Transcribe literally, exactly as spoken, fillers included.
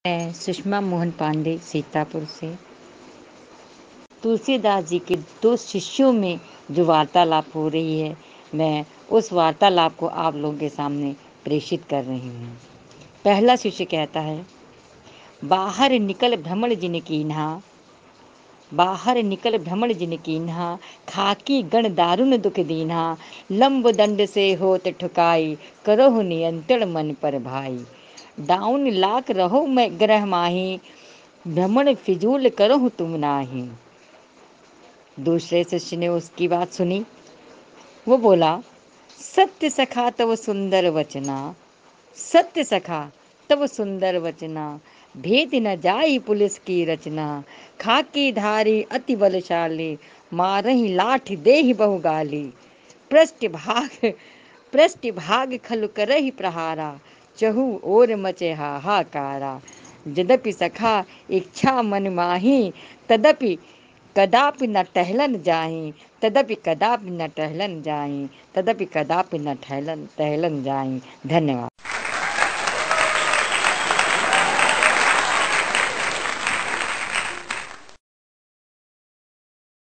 मैं सुषमा मोहन पांडे सीतापुर से। तुलसीदास जी के दो शिष्यों में जो वार्तालाप हो रही है, मैं उस वार्तालाप को आप लोगों के सामने प्रेषित कर रही हूँ। पहला शिष्य कहता है, बाहर निकल भ्रमण जिन कीन्हा, बाहर निकल भ्रमण जिन कीन्हा, खाकी गण दारुण दुख दीन्हा, लंब दंड से होत ठुकाई, करहु नियंत्रण मन पर भाई। डाउन लाख रहो मैं ग्रह माही, भ्रमण फिजूल करहु तुम नाही। दूसरे शिष्य ने उसकी बात सुनी। वो बोला, सत्य सखा तव सुंदर वचना, सत्य सखा तव सुंदर वचना, भेद न जाई पुलिस की रचना, खाकी धारी अति बलशाली, मारही लाठ देहि बहु गाली। पृष्ठ भाग पृष्ठ भाग खलु करहि प्रहारा, चहु ओर मचे हाहाकारा। यद्यपि सखा इच्छा मन माही, तदपि कदापि न टहलन जाहीं, तदपि कदापि न टहलन जाहीं, तदपि कदापि न टहलन टहलन जाहीं। धन्यवाद।